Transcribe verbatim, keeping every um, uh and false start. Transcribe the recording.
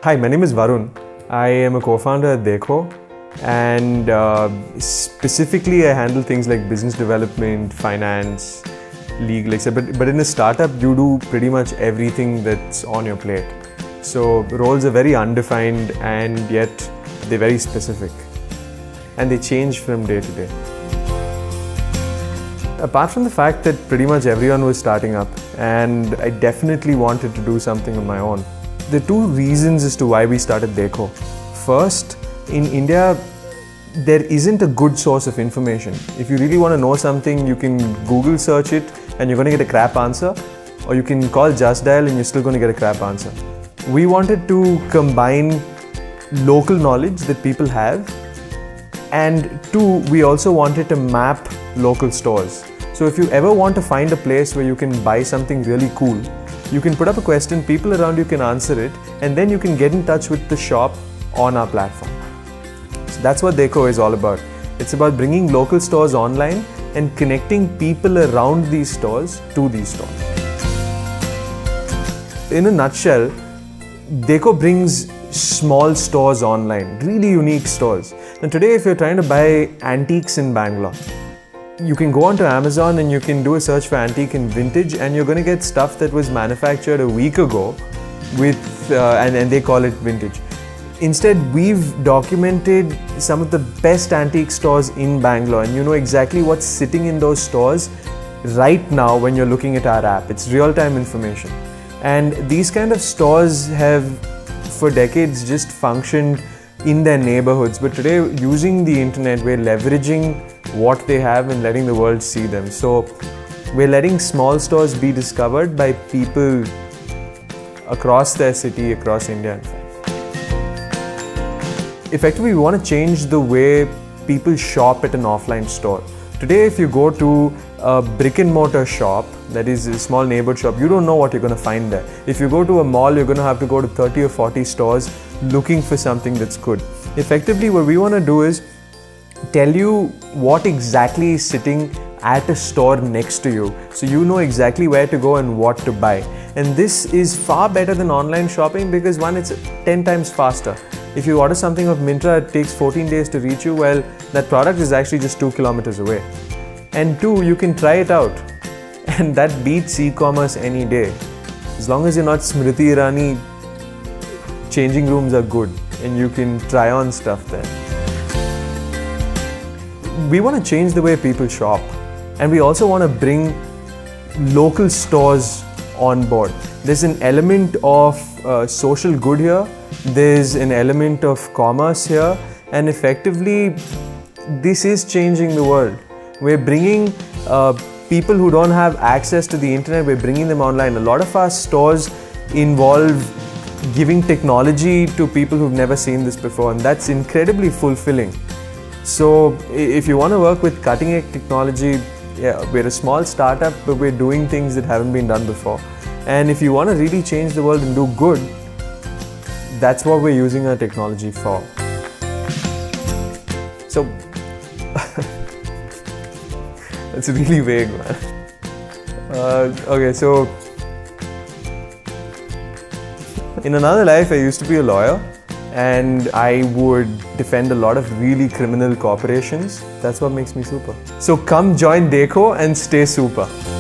Hi, my name is Varun. I am a co-founder at Dekho, and uh, specifically I handle things like business development, finance, legal, et cetera. But, but in a startup, you do pretty much everything that's on your plate. So roles are very undefined and yet they're very specific. And they change from day to day. Apart from the fact that pretty much everyone was starting up and I definitely wanted to do something on my own, there are two reasons as to why we started Dekho. First, in India, there isn't a good source of information. If you really want to know something, you can Google search it and you're going to get a crap answer, or you can call Just Dial and you're still going to get a crap answer. We wanted to combine local knowledge that people have, and two, we also wanted to map local stores. So if you ever want to find a place where you can buy something really cool, you can put up a question, people around you can answer it, and then you can get in touch with the shop on our platform. So that's what Dekho is all about. It's about bringing local stores online and connecting people around these stores to these stores. In a nutshell, Dekho brings small stores online, really unique stores. And today, if you're trying to buy antiques in Bangalore, you can go onto Amazon and you can do a search for antique and vintage, and you're going to get stuff that was manufactured a week ago with, uh, and, and they call it vintage. Instead, we've documented some of the best antique stores in Bangalore, and you know exactly what's sitting in those stores right now when you're looking at our app. It's real-time information. And these kind of stores have, for decades, just functioned in their neighborhoods. But today, using the internet, we're leveraging what they have and letting the world see them. So we're letting small stores be discovered by people across their city, across India, in fact. Effectively, we want to change the way people shop at an offline store. Today, if you go to a brick and mortar shop, that is a small neighborhood shop, you don't know what you're going to find there. If you go to a mall, you're going to have to go to thirty or forty stores looking for something that's good. Effectively, what we want to do is tell you what exactly is sitting at a store next to you, so you know exactly where to go and what to buy. And this is far better than online shopping because one, it's ten times faster. If you order something of Myntra, it takes fourteen days to reach you. Well, that product is actually just two kilometers away. And two, you can try it out. And that beats e-commerce any day. As long as you're not Smriti Irani, changing rooms are good and you can try on stuff there. We want to change the way people shop, and we also want to bring local stores on board. There's an element of uh, social good here, there's an element of commerce here, and effectively this is changing the world. We're bringing uh, people who don't have access to the internet, we're bringing them online. A lot of our stores involve giving technology to people who've never seen this before, and that's incredibly fulfilling. So if you want to work with cutting-edge technology, yeah, we're a small startup, but we're doing things that haven't been done before. And if you want to really change the world and do good, that's what we're using our technology for. So, that's really vague, man. Uh, okay, so in another life, I used to be a lawyer, and I would defend a lot of really criminal corporations. That's what makes me super. So come join Dekho and stay super.